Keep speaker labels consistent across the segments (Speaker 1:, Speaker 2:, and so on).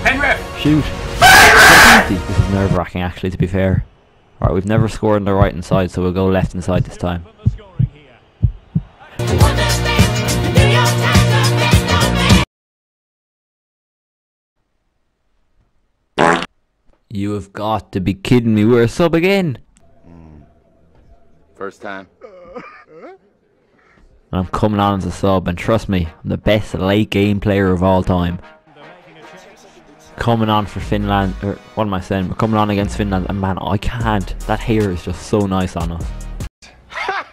Speaker 1: Shoot. This is nerve-wracking actually, to be fair. Alright, we've never scored on the right hand side, so we'll go left hand side this time. You have got to be kidding me, we're a sub again!
Speaker 2: First time.
Speaker 1: I'm coming on as a sub, and trust me, I'm the best late game player of all time. Coming on for Finland, or what am I saying? We're coming on against Finland, and man, I can't. That hair is just so nice on us.
Speaker 2: Ha!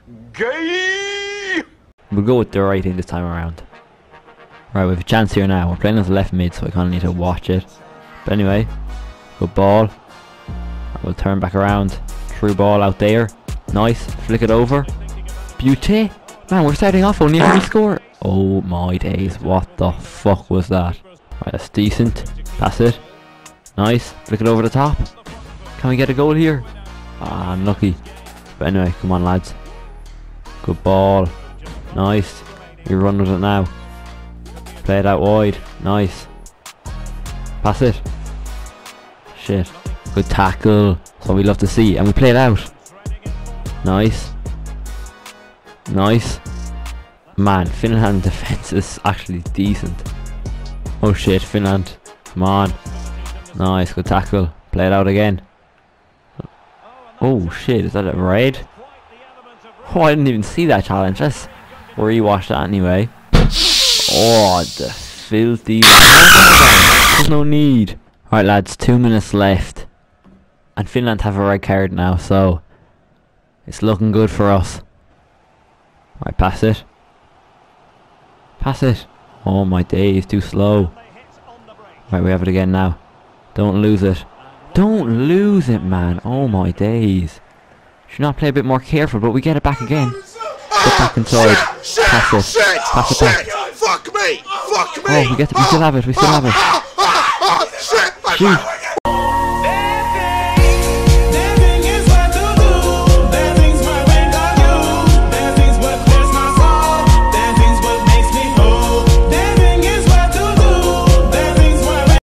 Speaker 2: Gay!
Speaker 1: We'll go with the right thing this time around. Right, we have a chance here now. We're playing as a left mid, so I kind of need to watch it. But anyway, good ball. We'll turn back around. Through ball out there. Nice. Flick it over. Beauty. Man, we're starting off only if we score. Oh my days, what the fuck was that? Right, that's decent. Pass it. Nice. Flick it over the top. Can we get a goal here? Ah, unlucky. But anyway, come on lads. Good ball. Nice. We run with it now. Play it out wide. Nice. Pass it. Shit. Good tackle. That's what we love to see. And we play it out. Nice. Nice. Man, Finland defense is actually decent. Oh shit, Finland. Come on. Nice, good tackle. Play it out again. Oh shit, is that a red? Oh, I didn't even see that challenge. Let's rewatch that anyway. Oh, the filthy. There's no need. Alright lads, 2 minutes left. And Finland have a red card now, so it's looking good for us. Right, pass it. Pass it. Oh my days, too slow. Right, we have it again now. Don't lose it. Don't lose it, man. Oh my days. Should not play a bit more careful, but we get it back again. Get back inside. Pass it. Pass it back.
Speaker 2: Fuck me! Fuck me!
Speaker 1: Oh, we still have it. We still have it. Shoot.